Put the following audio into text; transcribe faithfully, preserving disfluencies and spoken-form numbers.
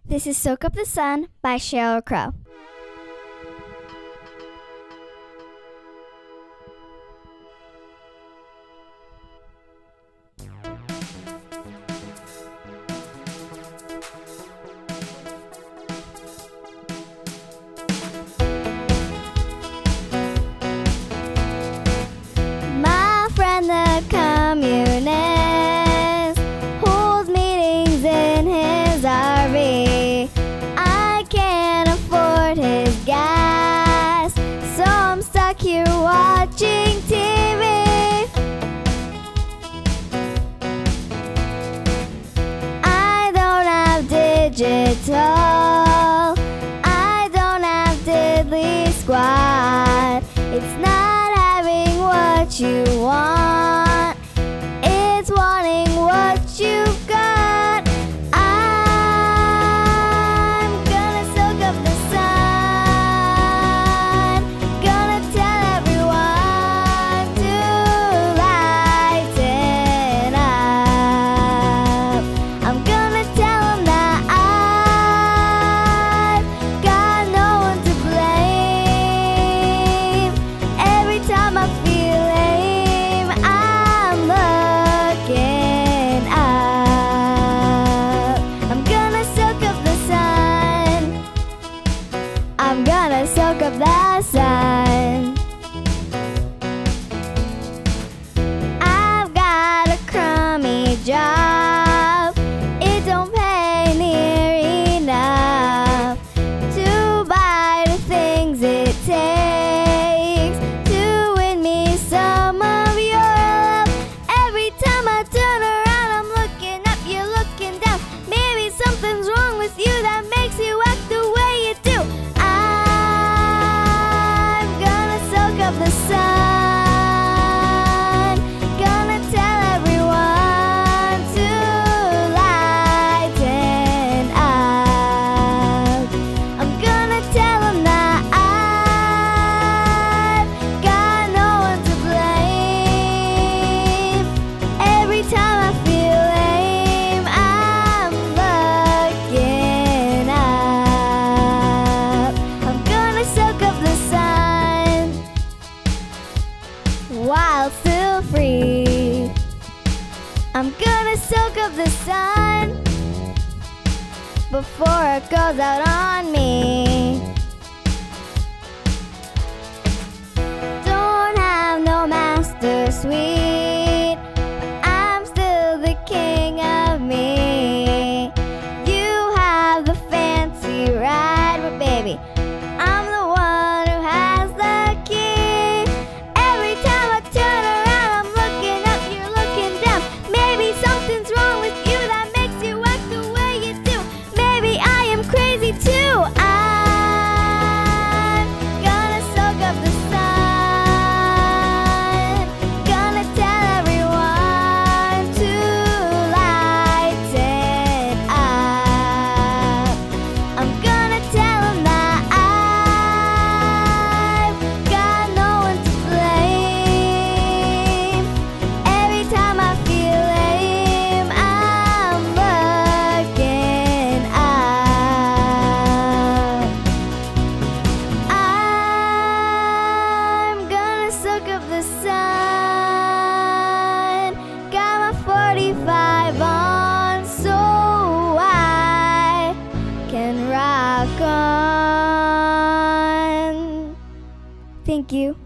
This is Soak Up the Sun by Sheryl Crow. My friend the communist holds meetings in his R V. I can't afford his gas, so I'm stuck here watching T V. I don't have digital, I don't have diddly squat. It's not having what you want, it's wanting what you've got. I'm gonna soak up the sun, gonna tell everyone to lighten up. I'm gonna tell them that I've got no one to blame. Every time I feel lame, I'm looking up. I'm gonna soak up the sun, I'm gonna soak up the sun. I've got a crummy job, it don't pay near enough to buy the things it takes to win me some of your love. Every time I turn around, I'm looking up, you're looking down. Maybe something's wrong with you that makes you act the way you do. I'm gonna soak up the sun, gonna tell everyone to lighten up. I'm gonna tell them that I've got no one to blame. Every time I feel lame, I'm looking up. I'm gonna soak up the sun while still free. I'm gonna soak up the sun before it goes out on me. Don't have no master suite, I'm still the king of me. You have the fancy ride, but baby, I'm the one who has the key. Every time I turn around, I'm looking up, you're looking down. Maybe something's wrong with you that makes you act the way you do. Maybe I am crazy too. I'm gonna soak up the sun, gonna tell everyone to lighten up. I'm gonna tell them that I've got no one to blame. Every time I feel lame, I'm looking up. I'm gonna soak up the sun, got my forty-five on so I can rock on. Thank you.